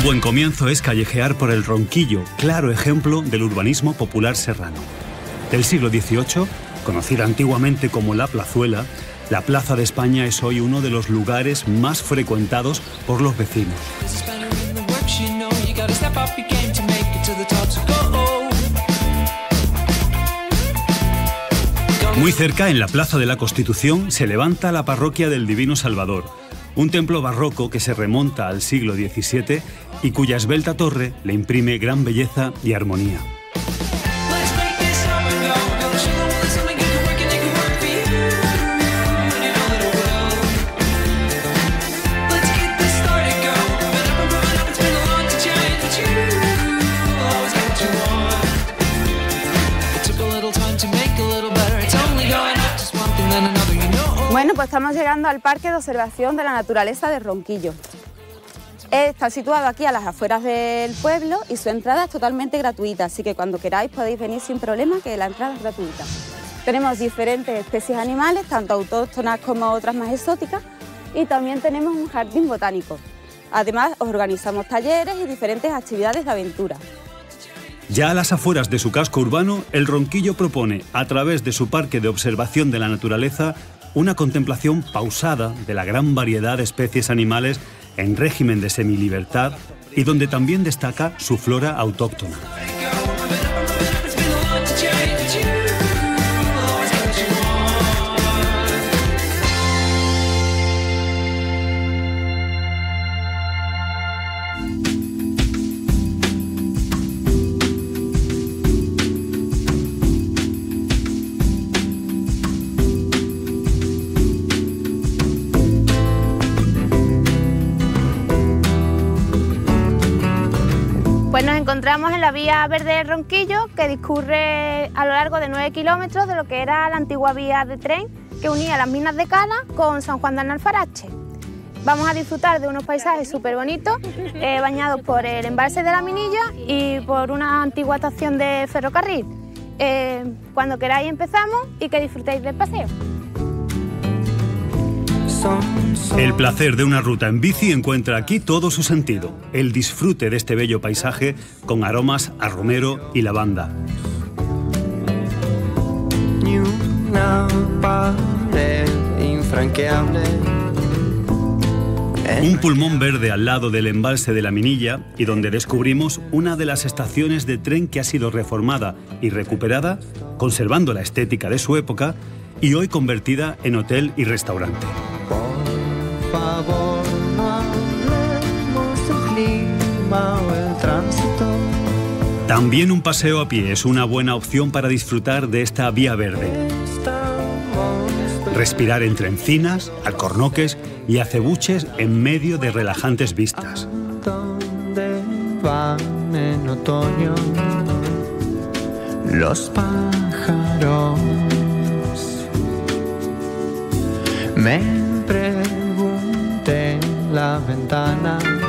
buen comienzo es callejear por el Ronquillo, claro ejemplo del urbanismo popular serrano. Del siglo XVIII, conocida antiguamente como La Plazuela, la Plaza de España es hoy uno de los lugares más frecuentados por los vecinos. Muy cerca, en la Plaza de la Constitución, se levanta la parroquia del Divino Salvador, un templo barroco que se remonta al siglo XVII y cuya esbelta torre le imprime gran belleza y armonía. Bueno, pues estamos llegando al Parque de Observación de la Naturaleza de Ronquillo. Está situado aquí a las afueras del pueblo y su entrada es totalmente gratuita, así que cuando queráis podéis venir sin problema, que la entrada es gratuita. Tenemos diferentes especies animales, tanto autóctonas como otras más exóticas, y también tenemos un jardín botánico. Además, os organizamos talleres y diferentes actividades de aventura. Ya a las afueras de su casco urbano, el Ronquillo propone, a través de su Parque de Observación de la Naturaleza, una contemplación pausada de la gran variedad de especies animales en régimen de semilibertad y donde también destaca su flora autóctona. Pues nos encontramos en la vía verde de Ronquillo, que discurre a lo largo de 9 kilómetros de lo que era la antigua vía de tren que unía las minas de Cala con San Juan de Alfarache. Vamos a disfrutar de unos paisajes súper bonitos, bañados por el embalse de la Minilla y por una antigua estación de ferrocarril. Cuando queráis empezamos y que disfrutéis del paseo. El placer de una ruta en bici encuentra aquí todo su sentido. El disfrute de este bello paisaje con aromas a romero y lavanda. Un pulmón verde al lado del embalse de la Minilla y donde descubrimos una de las estaciones de tren que ha sido reformada y recuperada, conservando la estética de su época y hoy convertida en hotel y restaurante. Por favor, no hablemos del clima o el tránsito. También un paseo a pie es una buena opción para disfrutar de esta vía verde. Respirar entre encinas, alcornoques y acebuches en medio de relajantes vistas. ¿Dónde van en otoño los pájaros? Me pregunté en la ventana.